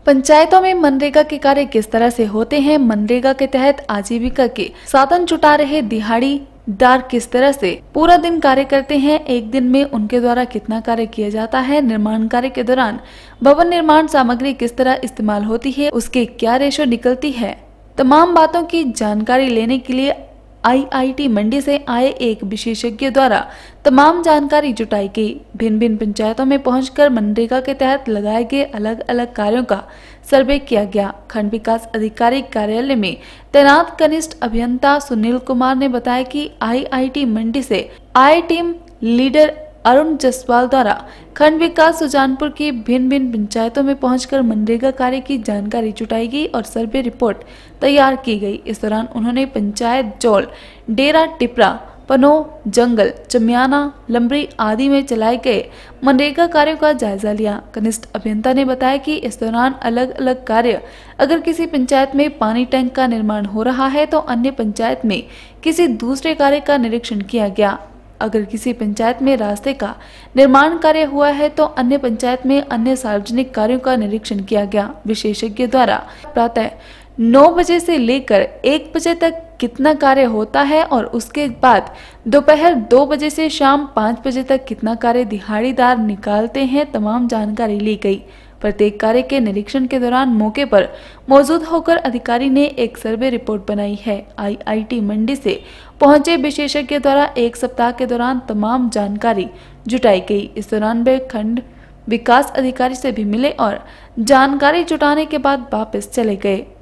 पंचायतों में मनरेगा के कार्य किस तरह से होते हैं। मनरेगा के तहत आजीविका के साधन जुटा रहे दिहाड़ीदार किस तरह से पूरा दिन कार्य करते हैं। एक दिन में उनके द्वारा कितना कार्य किया जाता है। निर्माण कार्य के दौरान भवन निर्माण सामग्री किस तरह इस्तेमाल होती है, उसके क्या रेशो निकलती है। तमाम बातों की जानकारी लेने के लिए आईआईटी मंडी से आए एक विशेषज्ञ द्वारा तमाम जानकारी जुटाई गई। भिन्न भिन्न पंचायतों में पहुंचकर मनरेगा के तहत लगाए गए अलग अलग कार्यों का सर्वे किया गया। खंड विकास अधिकारी कार्यालय में तैनात कनिष्ठ अभियंता सुनील कुमार ने बताया कि आईआईटी मंडी से आए टीम लीडर अरुण जसवाल द्वारा खंड विकास सुजानपुर की भिन्न भिन्न पंचायतों में पहुंचकर मनरेगा कार्य की जानकारी जुटाई गई और सर्वे रिपोर्ट तैयार की गई। इस दौरान उन्होंने पंचायत जौल, डेरा टिपरा, पनो, जंगल, चमियाना, लंबरी आदि में चलाए गए मनरेगा कार्यों का जायजा लिया। कनिष्ठ अभियंता ने बताया कि इस दौरान अलग अलग कार्य, अगर किसी पंचायत में पानी टैंक का निर्माण हो रहा है तो अन्य पंचायत में किसी दूसरे कार्य का निरीक्षण किया गया। अगर किसी पंचायत में रास्ते का निर्माण कार्य हुआ है तो अन्य पंचायत में अन्य सार्वजनिक कार्यों का निरीक्षण किया गया। विशेषज्ञ द्वारा प्रातः 9 बजे से लेकर 1 बजे तक कितना कार्य होता है और उसके बाद दोपहर 2 बजे से शाम 5 बजे तक कितना कार्य दिहाड़ीदार निकालते हैं, तमाम जानकारी ली गई। प्रत्येक कार्य के निरीक्षण के दौरान मौके पर मौजूद होकर अधिकारी ने एक सर्वे रिपोर्ट बनाई है। आईआईटी मंडी से पहुंचे विशेषज्ञ द्वारा 1 सप्ताह के दौरान तमाम जानकारी जुटाई गई। इस दौरान वे खंड विकास अधिकारी से भी मिले और जानकारी जुटाने के बाद वापस चले गए।